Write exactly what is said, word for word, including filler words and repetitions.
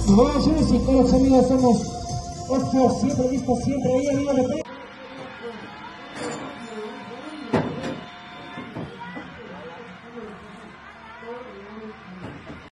Y bueno, sí, sí, con los amigos somos ocho, siempre listos, siempre ahí, amigos de